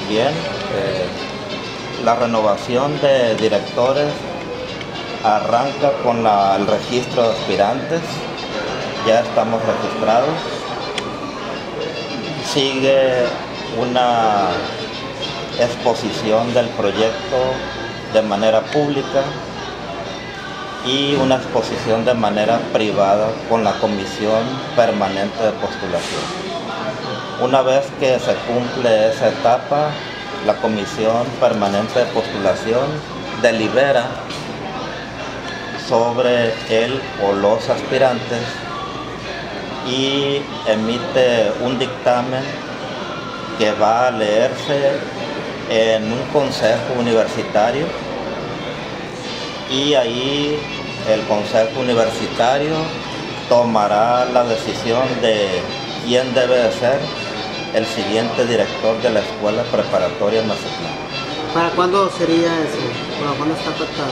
Bien, la renovación de directores arranca con el registro de aspirantes. Ya estamos registrados. Sigue una exposición del proyecto de manera pública y una exposición de manera privada con la Comisión Permanente de Postulación. Una vez que se cumple esa etapa, la Comisión Permanente de Postulación delibera sobre él o los aspirantes y emite un dictamen que va a leerse en un consejo universitario, y ahí el consejo universitario tomará la decisión de quién debe de ser el siguiente director de la Escuela Preparatoria Mazatlán. ¿Para cuándo sería eso? ¿Para cuándo está pactado?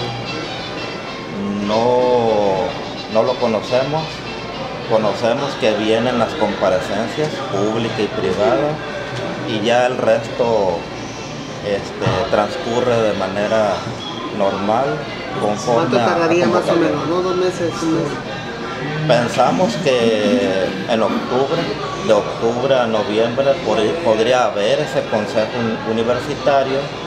No lo conocemos. Conocemos que vienen las comparecencias pública y privada, y ya el resto transcurre de manera normal. ¿Cuánto tardaría más o menos? ¿No? 2 meses, un mes. Pensamos que en octubre, de octubre a noviembre, podría haber ese consejo universitario